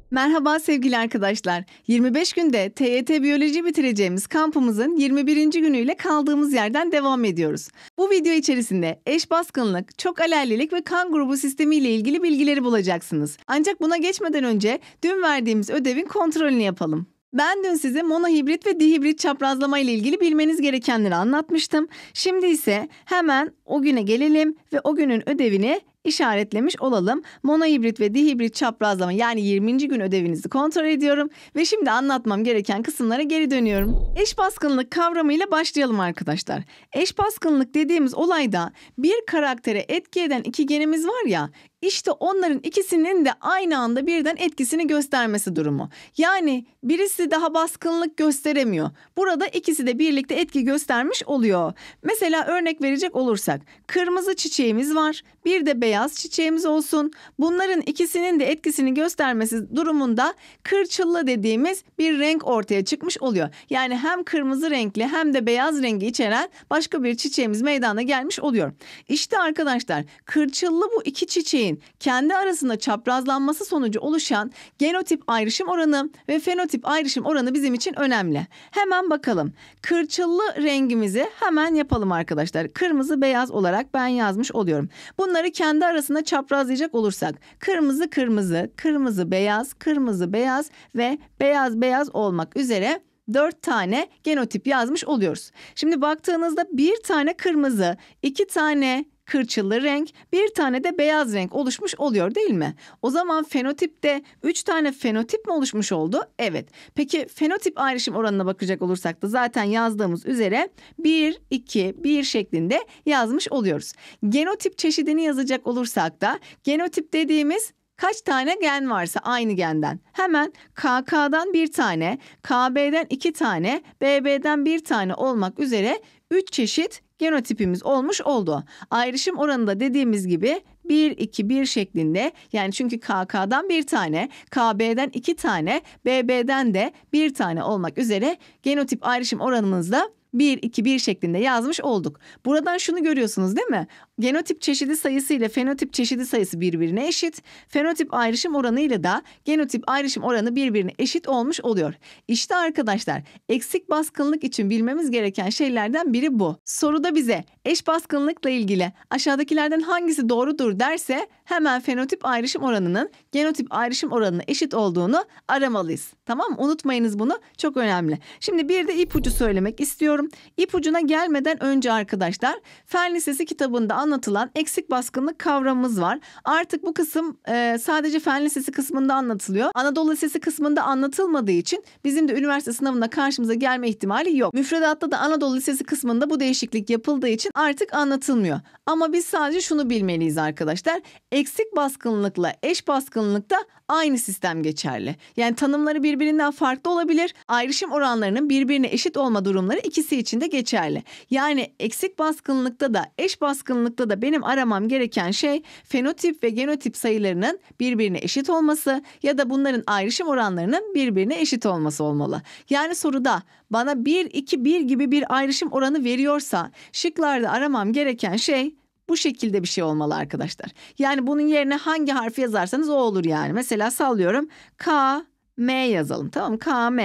Merhaba sevgili arkadaşlar. 25 günde TYT Biyoloji bitireceğimiz kampımızın 21. günüyle kaldığımız yerden devam ediyoruz. Bu video içerisinde eş baskınlık, çok alellilik ve kan grubu sistemi ile ilgili bilgileri bulacaksınız. Ancak buna geçmeden önce dün verdiğimiz ödevin kontrolünü yapalım. Ben dün size monohibrit ve dihibrit çaprazlama ile ilgili bilmeniz gerekenleri anlatmıştım. Şimdi ise hemen o güne gelelim ve o günün ödevini işaretlemiş olalım. Monohibrit ve dihibrit çaprazlama yani 20. gün ödevinizi kontrol ediyorum ve şimdi anlatmam gereken kısımlara geri dönüyorum. Eş baskınlık kavramıyla başlayalım arkadaşlar. Eş baskınlık dediğimiz olayda bir karaktere etki eden iki genimiz var ya, İşte onların ikisinin de aynı anda birden etkisini göstermesi durumu. Yani birisi daha baskınlık gösteremiyor. Burada ikisi de birlikte etki göstermiş oluyor. Mesela örnek verecek olursak kırmızı çiçeğimiz var, bir de beyaz çiçeğimiz olsun. Bunların ikisinin de etkisini göstermesi durumunda kırçıllı dediğimiz bir renk ortaya çıkmış oluyor. Yani hem kırmızı renkli hem de beyaz rengi içeren başka bir çiçeğimiz meydana gelmiş oluyor. İşte arkadaşlar kırçıllı bu iki çiçeğin kendi arasında çaprazlanması sonucu oluşan genotip ayrışım oranı ve fenotip ayrışım oranı bizim için önemli. Hemen bakalım. Kırçıllı rengimizi hemen yapalım arkadaşlar. Kırmızı beyaz olarak ben yazmış oluyorum. Bunları kendi arasında çaprazlayacak olursak kırmızı kırmızı, kırmızı beyaz, kırmızı beyaz ve beyaz beyaz olmak üzere 4 tane genotip yazmış oluyoruz. Şimdi baktığınızda bir tane kırmızı, 2 tane kırçıllı renk, bir tane de beyaz renk oluşmuş oluyor değil mi? O zaman fenotipte 3 tane fenotip mi oluşmuş oldu? Evet. Peki fenotip ayrışım oranına bakacak olursak da zaten yazdığımız üzere 1, 2, 1 şeklinde yazmış oluyoruz. Genotip çeşidini yazacak olursak da genotip dediğimiz kaç tane gen varsa aynı genden. Hemen KK'dan bir tane, KB'den 2 tane, BB'den bir tane olmak üzere 3 çeşit genotipimiz olmuş oldu. Ayrışım oranında dediğimiz gibi 1, 2, 1 şeklinde, yani çünkü KK'dan bir tane, KB'den 2 tane, BB'den de bir tane olmak üzere genotip ayrışım oranımızda 1, 2, 1 şeklinde yazmış olduk. Buradan şunu görüyorsunuz değil mi? Genotip çeşidi sayısı ile fenotip çeşidi sayısı birbirine eşit. Fenotip ayrışım oranı ile de genotip ayrışım oranı birbirine eşit olmuş oluyor. İşte arkadaşlar eksik baskınlık için bilmemiz gereken şeylerden biri bu. Soruda bize eş baskınlıkla ilgili aşağıdakilerden hangisi doğrudur derse hemen fenotip ayrışım oranının genotip ayrışım oranına eşit olduğunu aramalıyız. Tamam mı? Unutmayınız bunu. Çok önemli. Şimdi bir de ipucu söylemek istiyorum. İpucuna gelmeden önce arkadaşlar Fen Lisesi kitabında anlatılan eksik baskınlık kavramımız var. Artık bu kısım sadece Fen Lisesi kısmında anlatılıyor. Anadolu Lisesi kısmında anlatılmadığı için bizim de üniversite sınavında karşımıza gelme ihtimali yok. Müfredatta da Anadolu Lisesi kısmında bu değişiklik yapıldığı için artık anlatılmıyor. Ama biz sadece şunu bilmeliyiz arkadaşlar. Eksik baskınlıkla eş baskınlıkta aynı sistem geçerli. Yani tanımları birbirinden farklı olabilir. Ayrışım oranlarının birbirine eşit olma durumları ikisi için de geçerli. Yani eksik baskınlıkta da eş baskınlıkta da benim aramam gereken şey fenotip ve genotip sayılarının birbirine eşit olması ya da bunların ayrışım oranlarının birbirine eşit olması olmalı. Yani soruda bana 1, 2, 1 gibi bir ayrışım oranı veriyorsa şıklarda aramam gereken şey bu şekilde bir şey olmalı arkadaşlar. Yani bunun yerine hangi harfi yazarsanız o olur yani. Mesela sallıyorum K, M yazalım, tamam mı? KM.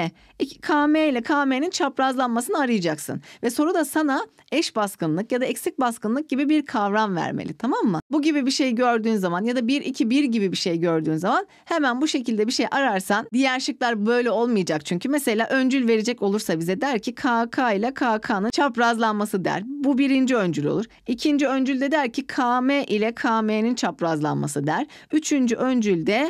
KM ile KM'nin çaprazlanmasını arayacaksın. Ve soru da sana eş baskınlık ya da eksik baskınlık gibi bir kavram vermeli, tamam mı? Bu gibi bir şey gördüğün zaman ya da 1, 2, 1 gibi bir şey gördüğün zaman hemen bu şekilde bir şey ararsan diğer şıklar böyle olmayacak. Çünkü mesela öncül verecek olursa bize der ki KK ile KK'nın çaprazlanması der. Bu birinci öncül olur. İkinci öncül de der ki KM ile KM'nin çaprazlanması der. Üçüncü öncül de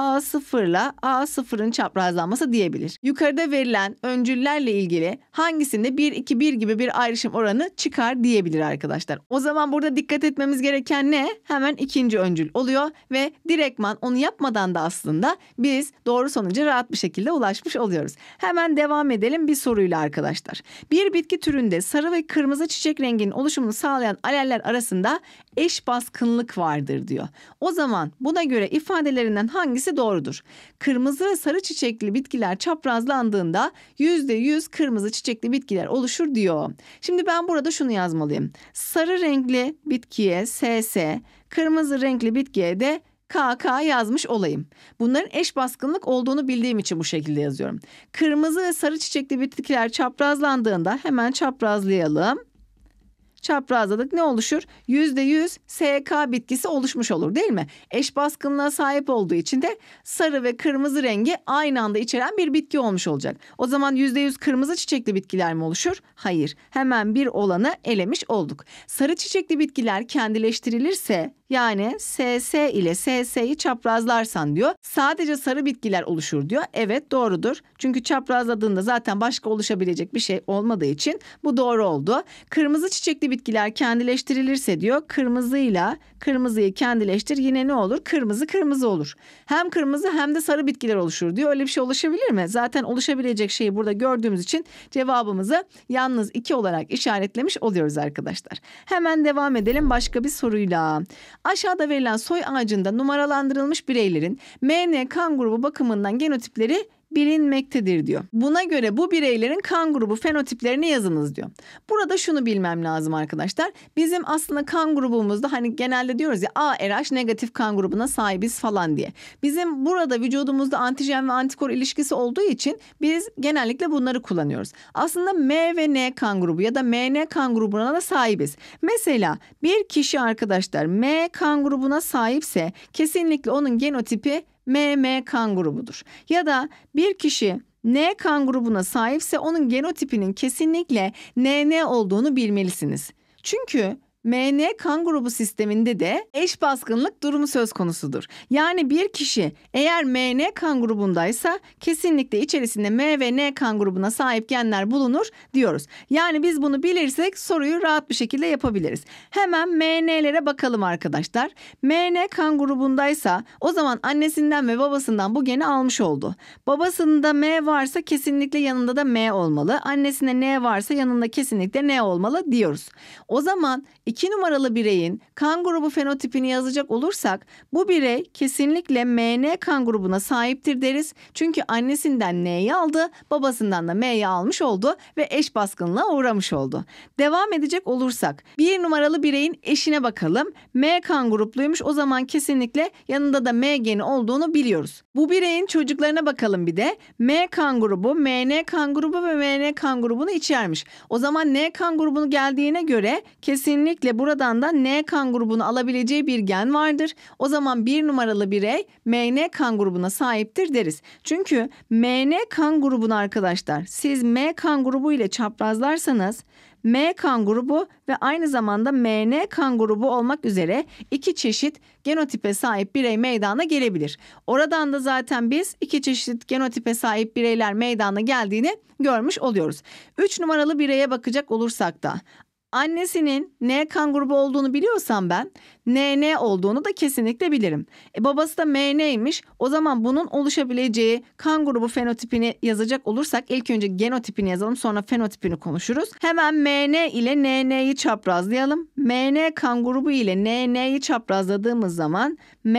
A0 ile A0'ın çaprazlanması diyebilir. Yukarıda verilen öncüllerle ilgili hangisinde 1, 2, 1 gibi bir ayrışım oranı çıkar diyebilir arkadaşlar. O zaman burada dikkat etmemiz gereken ne? Hemen ikinci öncül oluyor ve direktman onu yapmadan da aslında biz doğru sonuca rahat bir şekilde ulaşmış oluyoruz. Hemen devam edelim bir soruyla arkadaşlar. Bir bitki türünde sarı ve kırmızı çiçek renginin oluşumunu sağlayan aleller arasında eş baskınlık vardır diyor. O zaman buna göre ifadelerinden hangisi doğrudur? Kırmızı ve sarı çiçekli bitkiler çaprazlandığında %100 kırmızı çiçekli bitkiler oluşur diyor. Şimdi ben burada şunu yazmalıyım. Sarı renkli bitkiye SS, kırmızı renkli bitkiye de KK yazmış olayım. Bunların eş baskınlık olduğunu bildiğim için bu şekilde yazıyorum. Kırmızı ve sarı çiçekli bitkiler çaprazlandığında hemen çaprazlayalım. Çaprazladık, ne oluşur? %100 SK bitkisi oluşmuş olur değil mi? Eş baskınlığa sahip olduğu için de sarı ve kırmızı rengi aynı anda içeren bir bitki olmuş olacak. O zaman %100 kırmızı çiçekli bitkiler mi oluşur? Hayır. Hemen bir olanı elemiş olduk. Sarı çiçekli bitkiler kendileştirilirse, yani SS ile SS'yi çaprazlarsan diyor, sadece sarı bitkiler oluşur diyor. Evet, doğrudur. Çünkü çaprazladığında zaten başka oluşabilecek bir şey olmadığı için bu doğru oldu. Kırmızı çiçekli bitkiler kendileştirilirse diyor, kırmızıyla kırmızıyı kendileştir, yine ne olur? Kırmızı kırmızı olur. Hem kırmızı hem de sarı bitkiler oluşur diyor. Öyle bir şey oluşabilir mi? Zaten oluşabilecek şeyi burada gördüğümüz için cevabımızı yalnız 2 olarak işaretlemiş oluyoruz arkadaşlar. Hemen devam edelim başka bir soruyla. Aşağıda verilen soy ağacında numaralandırılmış bireylerin MN kan grubu bakımından genotipleri bilinmektedir diyor. Buna göre bu bireylerin kan grubu fenotiplerini yazınız diyor. Burada şunu bilmem lazım arkadaşlar. Bizim aslında kan grubumuzda hani genelde diyoruz ya ARH negatif kan grubuna sahibiz falan diye. Bizim burada vücudumuzda antijen ve antikor ilişkisi olduğu için biz genellikle bunları kullanıyoruz. Aslında M ve N kan grubu ya da MN kan grubuna da sahibiz. Mesela bir kişi arkadaşlar M kan grubuna sahipse kesinlikle onun genotipi MM kan grubudur. Ya da bir kişi N kan grubuna sahipse onun genotipinin kesinlikle NN olduğunu bilmelisiniz. Çünkü MN kan grubu sisteminde de eş baskınlık durumu söz konusudur. Yani bir kişi eğer MN kan grubundaysa kesinlikle içerisinde M ve N kan grubuna sahip genler bulunur diyoruz. Yani biz bunu bilirsek soruyu rahat bir şekilde yapabiliriz. Hemen MN'lere bakalım arkadaşlar. MN kan grubundaysa o zaman annesinden ve babasından bu geni almış oldu. Babasında M varsa kesinlikle yanında da M olmalı. Annesinde N varsa yanında kesinlikle N olmalı diyoruz. O zaman 2 numaralı bireyin kan grubu fenotipini yazacak olursak bu birey kesinlikle MN kan grubuna sahiptir deriz. Çünkü annesinden N'yi aldı, babasından da M'yi almış oldu ve eş baskınlığa uğramış oldu. Devam edecek olursak 1 numaralı bireyin eşine bakalım. M kan grupluymuş, o zaman kesinlikle yanında da M geni olduğunu biliyoruz. Bu bireyin çocuklarına bakalım bir de. M kan grubu, MN kan grubu ve MN kan grubunu içermiş. O zaman N kan grubunu geldiğine göre kesinlikle buradan da N kan grubunu alabileceği bir gen vardır. O zaman 1 numaralı birey MN kan grubuna sahiptir deriz. Çünkü MN kan grubunu arkadaşlar siz M kan grubu ile çaprazlarsanız M kan grubu ve aynı zamanda MN kan grubu olmak üzere 2 çeşit genotipe sahip birey meydana gelebilir. Oradan da zaten biz 2 çeşit genotipe sahip bireyler meydana geldiğini görmüş oluyoruz. 3 numaralı bireye bakacak olursak da annesinin N kan grubu olduğunu biliyorsam ben NN olduğunu da kesinlikle bilirim. Babası da MN'ymiş. O zaman bunun oluşabileceği kan grubu fenotipini yazacak olursak ilk önce genotipini yazalım, sonra fenotipini konuşuruz. Hemen MN ile NN'yi çaprazlayalım. MN kan grubu ile NN'yi çaprazladığımız zaman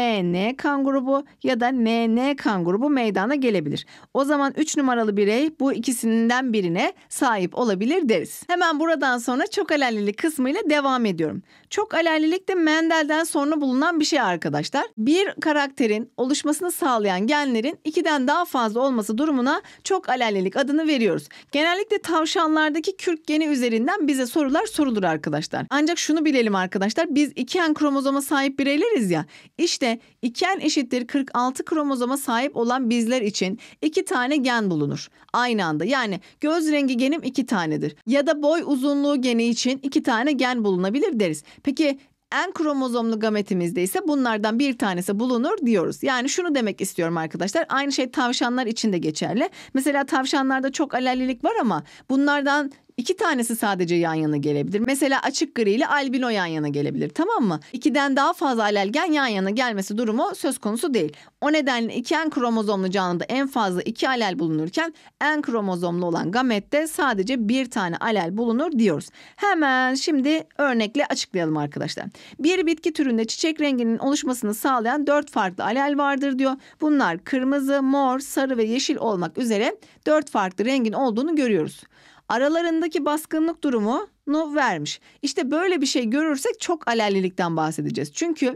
MN kan grubu ya da NN kan grubu meydana gelebilir. O zaman 3 numaralı birey bu ikisinden birine sahip olabilir deriz. Hemen buradan sonra çok alellilik kısmıyla devam ediyorum. Çok alellilik de Mendel'den sonra bulunan bir şey arkadaşlar. Bir karakterin oluşmasını sağlayan genlerin 2'den daha fazla olması durumuna çok alellilik adını veriyoruz. Genellikle tavşanlardaki kürk geni üzerinden bize sorular sorulur arkadaşlar. Ancak şunu bilelim arkadaşlar, biz 2N kromozoma sahip bireyleriz ya. İşte 2N eşittir 46 kromozoma sahip olan bizler için 2 tane gen bulunur aynı anda. Yani göz rengi genim 2 tanedir. Ya da boy uzunluğu geni için 2 tane gen bulunabilir deriz. Peki N kromozomlu gametimizde ise bunlardan bir tanesi bulunur diyoruz. Yani şunu demek istiyorum arkadaşlar. Aynı şey tavşanlar için de geçerli. Mesela tavşanlarda çok alellilik var ama bunlardan 2 tanesi sadece yan yana gelebilir. Mesela açık gri ile albino yan yana gelebilir, tamam mı? 2'den daha fazla alelgen yan yana gelmesi durumu söz konusu değil. O nedenle 2N kromozomlu canlıda en fazla 2 alel bulunurken N kromozomlu olan gamette sadece bir tane alel bulunur diyoruz. Hemen şimdi örnekle açıklayalım arkadaşlar. Bir bitki türünde çiçek renginin oluşmasını sağlayan 4 farklı alel vardır diyor. Bunlar kırmızı, mor, sarı ve yeşil olmak üzere 4 farklı rengin olduğunu görüyoruz. Aralarındaki baskınlık durumunu vermiş. İşte böyle bir şey görürsek çok alellilikten bahsedeceğiz. Çünkü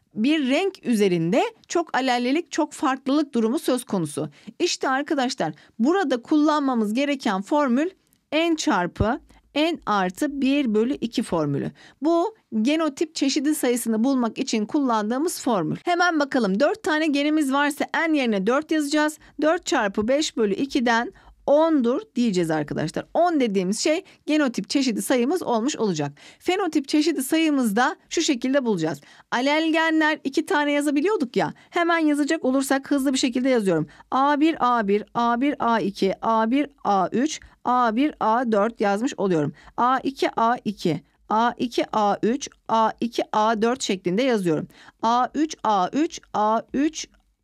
bir renk üzerinde çok alellilik, çok farklılık durumu söz konusu. İşte arkadaşlar burada kullanmamız gereken formül n çarpı n artı 1 bölü 2 formülü. Bu genotip çeşidi sayısını bulmak için kullandığımız formül. Hemen bakalım, 4 tane genimiz varsa n yerine 4 yazacağız. 4 çarpı 5 bölü 2'den 10'dur diyeceğiz arkadaşlar. 10 dediğimiz şey genotip çeşidi sayımız olmuş olacak. Fenotip çeşidi sayımızı da şu şekilde bulacağız. Alel genler 2 tane yazabiliyorduk ya. Hemen yazacak olursak hızlı bir şekilde yazıyorum. A1, A1, A1, A2, A1, A3, A1, A4 yazmış oluyorum. A2, A2. A2, A3, A2, A4 şeklinde yazıyorum. A3, A3, A3,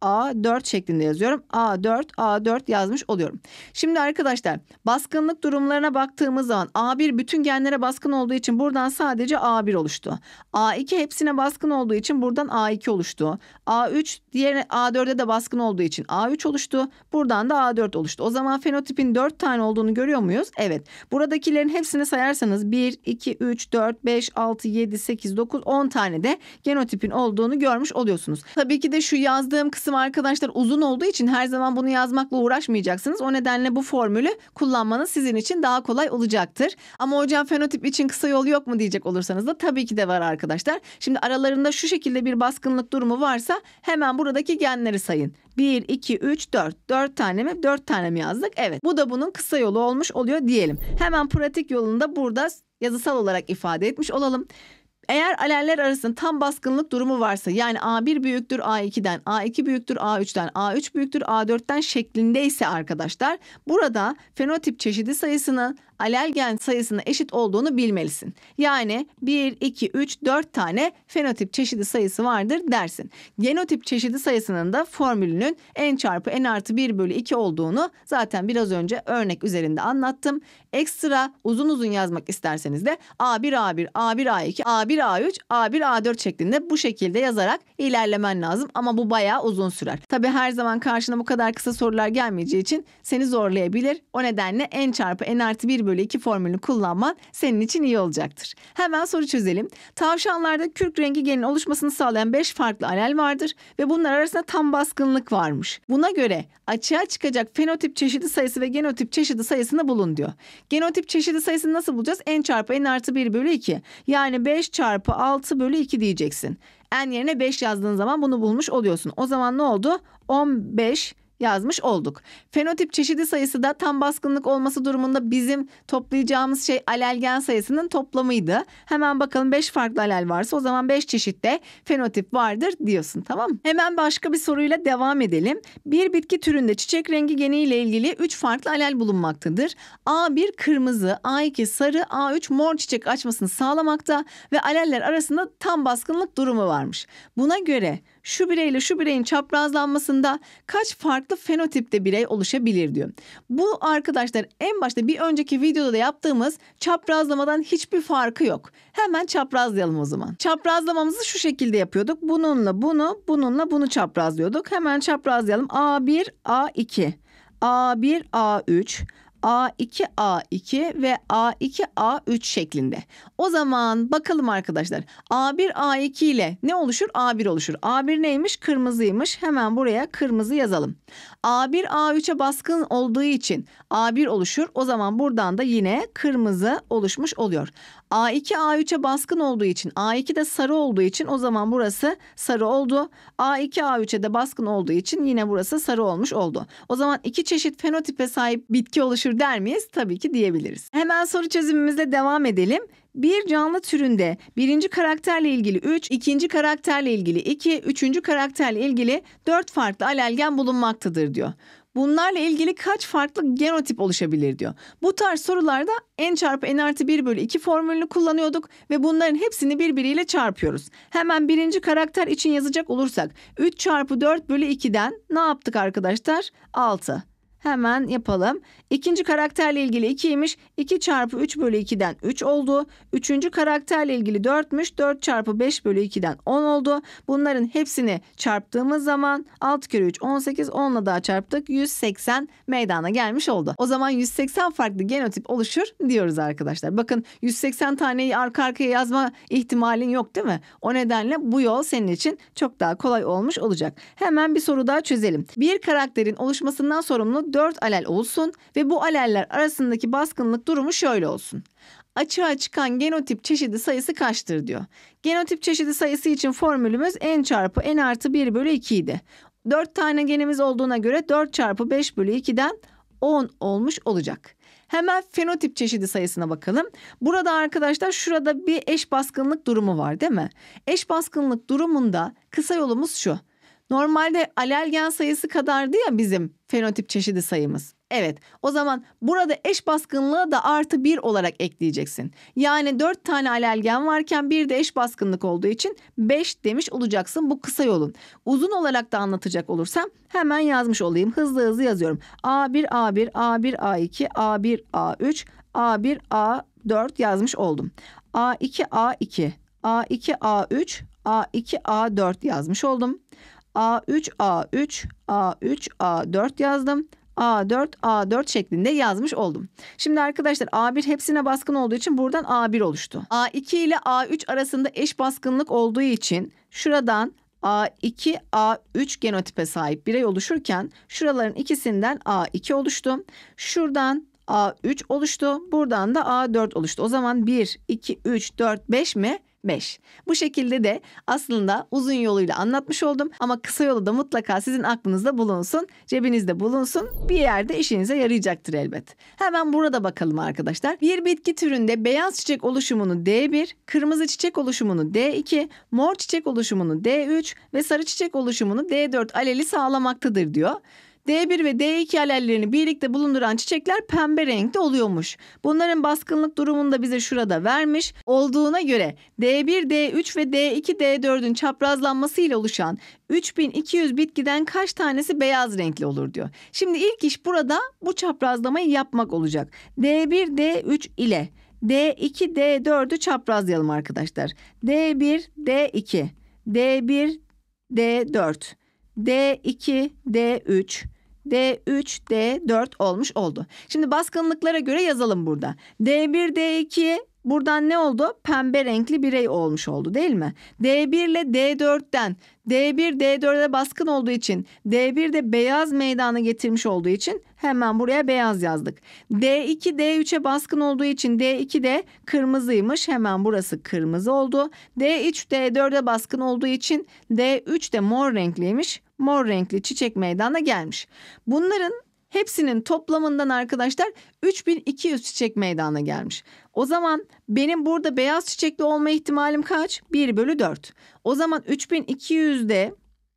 A4 şeklinde yazıyorum. A4, A4 yazmış oluyorum. Şimdi arkadaşlar baskınlık durumlarına baktığımız zaman A1 bütün genlere baskın olduğu için buradan sadece A1 oluştu. A2 hepsine baskın olduğu için buradan A2 oluştu. A3 diğer A4'e de baskın olduğu için A3 oluştu. Buradan da A4 oluştu. O zaman fenotipin 4 tane olduğunu görüyor muyuz? Evet. Buradakilerin hepsini sayarsanız 1, 2, 3, 4, 5, 6, 7, 8, 9, 10 tane de genotipin olduğunu görmüş oluyorsunuz. Tabii ki de şu yazdığım kısım arkadaşlar uzun olduğu için her zaman bunu yazmakla uğraşmayacaksınız. O nedenle bu formülü kullanmanız sizin için daha kolay olacaktır. Ama hocam fenotip için kısa yol yok mu diyecek olursanız da tabii ki de var arkadaşlar. Şimdi aralarında şu şekilde bir baskınlık durumu varsa hemen buradaki genleri sayın. 1, 2, 3, 4. 4 tane mi? 4 tane mi yazdık? Evet. Bu da bunun kısa yolu olmuş oluyor diyelim. Hemen pratik yolunu da burada yazısal olarak ifade etmiş olalım. Eğer aleller arasında tam baskınlık durumu varsa, yani A1 büyüktür A2'den, A2 büyüktür A3'ten, A3 büyüktür A4'ten şeklindeyse arkadaşlar burada fenotip çeşidi sayısının alel gen sayısına eşit olduğunu bilmelisin. Yani 1, 2, 3, 4 tane fenotip çeşidi sayısı vardır dersin. Genotip çeşidi sayısının da formülünün n çarpı n artı 1 bölü 2 olduğunu zaten biraz önce örnek üzerinde anlattım. Ekstra uzun uzun yazmak isterseniz de A1, A1, A1, A2, A1, A3, A1, A4 şeklinde bu şekilde yazarak ilerlemen lazım. Ama bu bayağı uzun sürer. Tabii her zaman karşına bu kadar kısa sorular gelmeyeceği için seni zorlayabilir. O nedenle n çarpı n artı 1 bölü 2 formülünü kullanman senin için iyi olacaktır. Hemen soru çözelim. Tavşanlarda kürk rengi genin oluşmasını sağlayan 5 farklı alel vardır ve bunlar arasında tam baskınlık varmış. Buna göre açığa çıkacak fenotip çeşidi sayısı ve genotip çeşidi sayısını bulun diyor. Genotip çeşidi sayısını nasıl bulacağız? N çarpı n artı 1 bölü 2. Yani 5 çarpı 6 bölü 2 diyeceksin. N yerine 5 yazdığın zaman bunu bulmuş oluyorsun. O zaman ne oldu? 15 yazmış olduk. Fenotip çeşidi sayısı da tam baskınlık olması durumunda bizim toplayacağımız şey alel gen sayısının toplamıydı. Hemen bakalım 5 farklı alel varsa o zaman 5 çeşitte fenotip vardır diyorsun, tamam mı? Hemen başka bir soruyla devam edelim. Bir bitki türünde çiçek rengi geniyle ilgili 3 farklı alel bulunmaktadır. A1 kırmızı, A2 sarı, A3 mor çiçek açmasını sağlamakta ve aleller arasında tam baskınlık durumu varmış. Buna göre şu bireyle şu bireyin çaprazlanmasında kaç farklı fenotipte birey oluşabilir diyor. Bu arkadaşlar en başta bir önceki videoda da yaptığımız çaprazlamadan hiçbir farkı yok. Hemen çaprazlayalım o zaman. Çaprazlamamızı şu şekilde yapıyorduk. Bununla bunu, bununla bunu çaprazlıyorduk. Hemen çaprazlayalım. A1, A2, A1, A3, A2, A2 ve A2, A3 şeklinde. O zaman bakalım arkadaşlar. A1, A2 ile ne oluşur? A1 oluşur. A1 neymiş? Kırmızıymış. Hemen buraya kırmızı yazalım. A1, A3'e baskın olduğu için A1 oluşur. O zaman buradan da yine kırmızı oluşmuş oluyor. A2, A3'e baskın olduğu için, A2 de sarı olduğu için o zaman burası sarı oldu. A2, A3'e de baskın olduğu için yine burası sarı olmuş oldu. O zaman iki çeşit fenotipe sahip bitki oluşur der miyiz? Tabii ki diyebiliriz. Hemen soru çözümümüzle devam edelim. Bir canlı türünde birinci karakterle ilgili 3, ikinci karakterle ilgili 2, üçüncü karakterle ilgili 4 farklı alelgen bulunmaktadır diyor. Bunlarla ilgili kaç farklı genotip oluşabilir diyor. Bu tarz sorularda n çarpı n artı 1 bölü 2 formülünü kullanıyorduk ve bunların hepsini birbiriyle çarpıyoruz. Hemen birinci karakter için yazacak olursak 3 çarpı 4 bölü 2'den ne yaptık arkadaşlar? 6. Hemen yapalım. İkinci karakterle ilgili 2'ymiş. 2 çarpı 3 bölü 2'den 3 oldu. Üçüncü karakterle ilgili 4'müş. 4 çarpı 5 bölü 2'den 10 oldu. Bunların hepsini çarptığımız zaman 6 kere 3 18, 10'la daha çarptık. 180 meydana gelmiş oldu. O zaman 180 farklı genotip oluşur diyoruz arkadaşlar. Bakın 180 taneyi arka arkaya yazma ihtimalin yok değil mi? O nedenle bu yol senin için çok daha kolay olmuş olacak. Hemen bir soru daha çözelim. Bir karakterin oluşmasından sorumlu 4 alel olsun ve bu aleller arasındaki baskınlık durumu şöyle olsun. Açığa çıkan genotip çeşidi sayısı kaçtır diyor. Genotip çeşidi sayısı için formülümüz n çarpı n artı 1 bölü 2 idi. 4 tane genimiz olduğuna göre 4 çarpı 5 bölü 2'den 10 olmuş olacak. Hemen fenotip çeşidi sayısına bakalım. Burada arkadaşlar şurada bir eş baskınlık durumu var değil mi? Eş baskınlık durumunda kısa yolumuz şu. Normalde alel gen sayısı kadardı ya bizim fenotip çeşidi sayımız. Evet, o zaman burada eş baskınlığı da artı 1 olarak ekleyeceksin. Yani 4 tane alel gen varken bir de eş baskınlık olduğu için 5 demiş olacaksın bu kısa yolun. Uzun olarak da anlatacak olursam hemen yazmış olayım. Hızlı hızlı yazıyorum. A1, A1, A1, A2, A1, A3, A1, A4 yazmış oldum. A2, A2, A2, A3, A2, A4 yazmış oldum. A3, A3, A3, A4 yazdım. A4, A4 şeklinde yazmış oldum. Şimdi arkadaşlar A1 hepsine baskın olduğu için buradan A1 oluştu. A2 ile A3 arasında eş baskınlık olduğu için şuradan A2, A3 genotipe sahip birey oluşurken şuraların ikisinden A2 oluştu. Şuradan A3 oluştu. Buradan da A4 oluştu. O zaman 1, 2, 3, 4, 5 mi? 5. Bu şekilde de aslında uzun yoluyla anlatmış oldum ama kısa yolu da mutlaka sizin aklınızda bulunsun, cebinizde bulunsun, bir yerde işinize yarayacaktır elbet. Hemen burada bakalım arkadaşlar. Bir bitki türünde beyaz çiçek oluşumunu D1, kırmızı çiçek oluşumunu D2, mor çiçek oluşumunu D3 ve sarı çiçek oluşumunu D4 aleli sağlamaktadır diyor. D1 ve D2 alellerini birlikte bulunduran çiçekler pembe renkte oluyormuş. Bunların baskınlık durumunu da bize şurada vermiş olduğuna göre D1, D3 ve D2, D4'ün çaprazlanmasıyla oluşan 3200 bitkiden kaç tanesi beyaz renkli olur diyor. Şimdi ilk iş burada bu çaprazlamayı yapmak olacak. D1, D3 ile D2, D4'ü çaprazlayalım arkadaşlar. D1, D2, D1, D4, D2, D3, D3, D4 olmuş oldu. Şimdi baskınlıklara göre yazalım burada. D1, D2 buradan ne oldu? Pembe renkli birey olmuş oldu değil mi? D1 ile D4'ten D1, D4'e baskın olduğu için D1 de beyaz meydana getirmiş olduğu için hemen buraya beyaz yazdık. D2, D3'e baskın olduğu için D2 de kırmızıymış. Hemen burası kırmızı oldu. D3, D4'e baskın olduğu için D3 de mor renkliymiş. Mor renkli çiçek meydana gelmiş. Bunların hepsinin toplamından arkadaşlar 3200 çiçek meydana gelmiş. O zaman benim burada beyaz çiçekli olma ihtimalim kaç? 1 bölü 4. O zaman 3200'de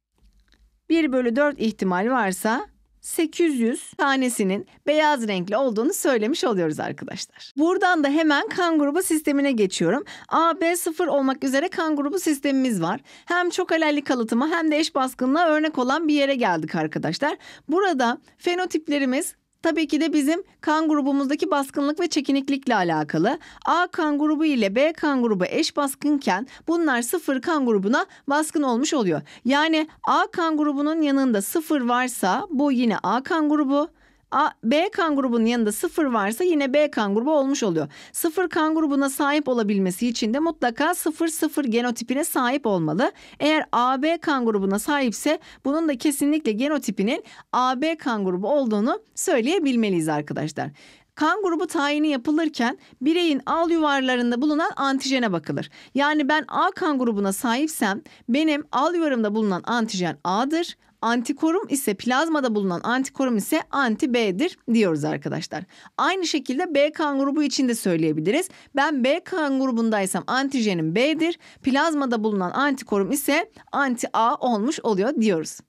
1 bölü 4 ihtimali varsa 800 tanesinin beyaz renkli olduğunu söylemiş oluyoruz arkadaşlar. Buradan da hemen kan grubu sistemine geçiyorum. A, B, 0 olmak üzere kan grubu sistemimiz var. Hem çok alelli kalıtıma hem de eş baskınlığa örnek olan bir yere geldik arkadaşlar. Burada fenotiplerimiz tabii ki de bizim kan grubumuzdaki baskınlık ve çekiniklikle alakalı. A kan grubu ile B kan grubu eş baskınken bunlar 0 kan grubuna baskın olmuş oluyor. Yani A kan grubunun yanında 0 varsa bu yine A kan grubu. B kan grubunun yanında 0 varsa yine B kan grubu olmuş oluyor. 0 kan grubuna sahip olabilmesi için de mutlaka 0-0 genotipine sahip olmalı. Eğer AB kan grubuna sahipse bunun da kesinlikle genotipinin AB kan grubu olduğunu söyleyebilmeliyiz arkadaşlar. Kan grubu tayini yapılırken bireyin al yuvarlarında bulunan antijene bakılır. Yani ben A kan grubuna sahipsem benim al yuvarımda bulunan antijen A'dır. Antikorum ise plazmada bulunan antikorum ise anti B'dir diyoruz arkadaşlar. Aynı şekilde B kan grubu için de söyleyebiliriz. Ben B kan grubundaysam antijenim B'dir. Plazmada bulunan antikorum ise anti A olmuş oluyor diyoruz.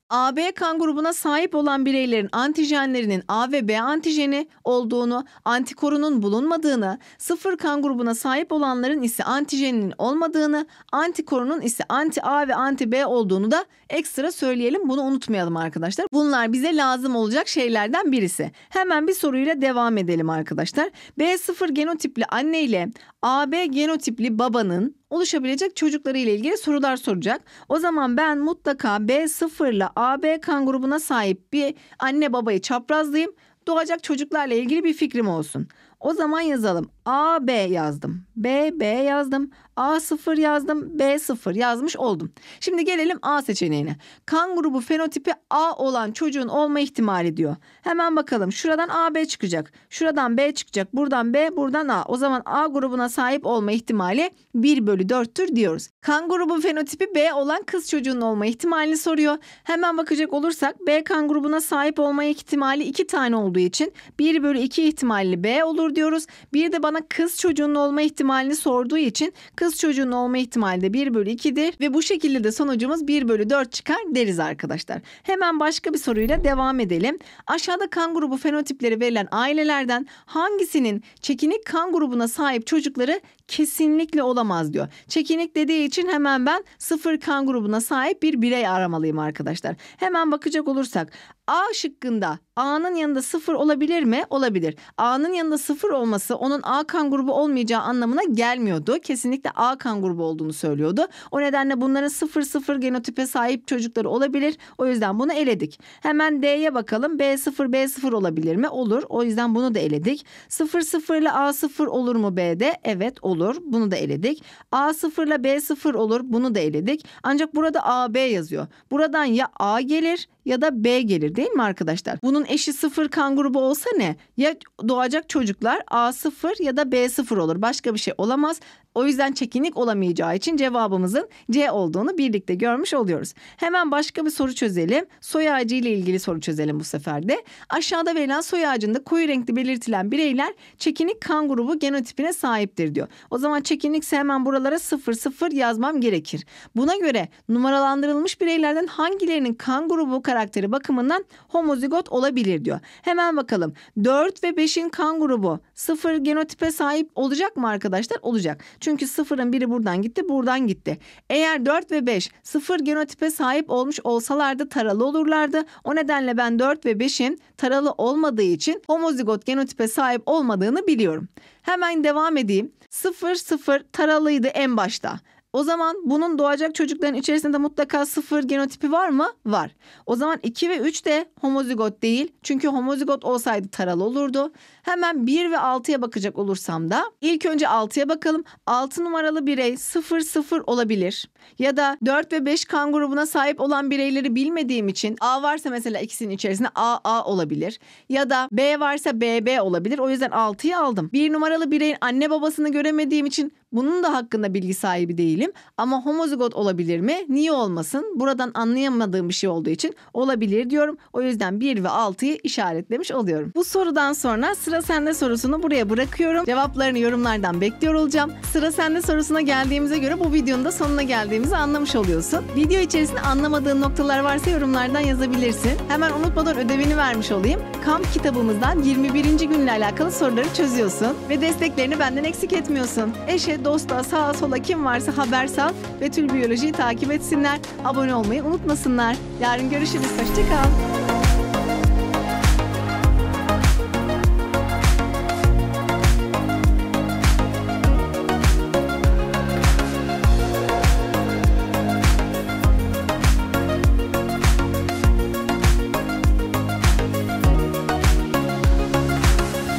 AB kan grubuna sahip olan bireylerin antijenlerinin A ve B antijeni olduğunu, antikorunun bulunmadığını, 0 kan grubuna sahip olanların ise antijeninin olmadığını, antikorunun ise anti-A ve anti-B olduğunu da ekstra söyleyelim. Bunu unutmayalım arkadaşlar. Bunlar bize lazım olacak şeylerden birisi. Hemen bir soruyla devam edelim arkadaşlar. B0 genotipli anne ile AB genotipli babanın oluşabilecek çocukları ile ilgili sorular soracak. O zaman ben mutlaka B0 ile AB kan grubuna sahip bir anne babayı çaprazlayayım. Doğacak çocuklarla ilgili bir fikrim olsun. O zaman yazalım. AB yazdım. BB yazdım. A0 yazdım. B0 yazmış oldum. Şimdi gelelim A seçeneğine. Kan grubu fenotipi A olan çocuğun olma ihtimali diyor. Hemen bakalım. Şuradan AB çıkacak. Şuradan B çıkacak. Buradan B, buradan A. O zaman A grubuna sahip olma ihtimali 1/4'tür diyoruz. Kan grubu fenotipi B olan kız çocuğunun olma ihtimalini soruyor. Hemen bakacak olursak B kan grubuna sahip olma ihtimali 2 tane olduğu için 1/2 ihtimalli B olur diyoruz. Bir de bana kız çocuğunun olma ihtimalini sorduğu için kız çocuğunun olma ihtimali de 1/2'dir ve bu şekilde de sonucumuz 1/4 çıkar deriz arkadaşlar. Hemen başka bir soruyla devam edelim. Aşağıda kan grubu fenotipleri verilen ailelerden hangisinin çekinik kan grubuna sahip çocukları kesinlikle olamaz diyor. Çekinik dediği için hemen ben 0 kan grubuna sahip bir birey aramalıyım arkadaşlar. Hemen bakacak olursak A şıkkında A'nın yanında 0 olabilir mi? Olabilir. A'nın yanında 0 olması onun A kan grubu olmayacağı anlamına gelmiyordu. Kesinlikle A kan grubu olduğunu söylüyordu. O nedenle bunların 0 genotipe sahip çocukları olabilir. O yüzden bunu eledik. Hemen D'ye bakalım. B0 olabilir mi? Olur. O yüzden bunu da eledik. 0 ile A0 olur mu B'de? Evet olur. Bunu da eledik. A0 ile B0 olur. Bunu da eledik. Ancak burada AB yazıyor. Buradan ya A gelir ya da B gelir değil mi arkadaşlar? Bunun eşi 0 kan grubu olsa ne? Ya doğacak çocuklar A0 ya da B0 olur. Başka bir şey olamaz. O yüzden çekinik olamayacağı için cevabımızın C olduğunu birlikte görmüş oluyoruz. Hemen başka bir soru çözelim. Soy ağacı ile ilgili soru çözelim bu sefer de. Aşağıda verilen soy ağacında koyu renkli belirtilen bireyler çekinik kan grubu genotipine sahiptir diyor. O zaman çekinikse hemen buralara 0 yazmam gerekir. Buna göre numaralandırılmış bireylerden hangilerinin kan grubu karakteri bakımından homozigot olabilir diyor. Hemen bakalım. 4 ve 5'in kan grubu 0 genotipe sahip olacak mı arkadaşlar? Olacak. Çünkü 0'ın biri buradan gitti, buradan gitti. Eğer 4 ve 5 0 genotipe sahip olmuş olsalardı taralı olurlardı. O nedenle ben 4 ve 5'in taralı olmadığı için homozigot genotipe sahip olmadığını biliyorum. Hemen devam edeyim. 0 taralıydı en başta. O zaman bunun doğacak çocukların içerisinde mutlaka 0 genotipi var mı? Var. O zaman 2 ve 3 de homozigot değil. Çünkü homozigot olsaydı taralı olurdu. Hemen 1 ve 6'ya bakacak olursam da ilk önce 6'ya bakalım. 6 numaralı birey 0 olabilir. Ya da 4 ve 5 kan grubuna sahip olan bireyleri bilmediğim için A varsa mesela ikisinin içerisinde AA olabilir. Ya da B varsa BB olabilir. O yüzden 6'yı aldım. 1 numaralı bireyin anne babasını göremediğim için bunun da hakkında bilgi sahibi değilim. Ama homozigot olabilir mi? Niye olmasın? Buradan anlayamadığım bir şey olduğu için olabilir diyorum. O yüzden 1 ve 6'yı işaretlemiş oluyorum. Bu sorudan sonra sıra sende sorusunu buraya bırakıyorum. Cevaplarını yorumlardan bekliyor olacağım. Sıra sende sorusuna geldiğimize göre bu videonun da sonuna geldiğimizi anlamış oluyorsun. Video içerisinde anlamadığın noktalar varsa yorumlardan yazabilirsin. Hemen unutmadan ödevini vermiş olayım. Kamp kitabımızdan 21. günle alakalı soruları çözüyorsun ve desteklerini benden eksik etmiyorsun. Eşe, dosta, sağa sola kim varsa haber sal. Betül Biyoloji'yi takip etsinler. Abone olmayı unutmasınlar. Yarın görüşürüz. Hoşça kal.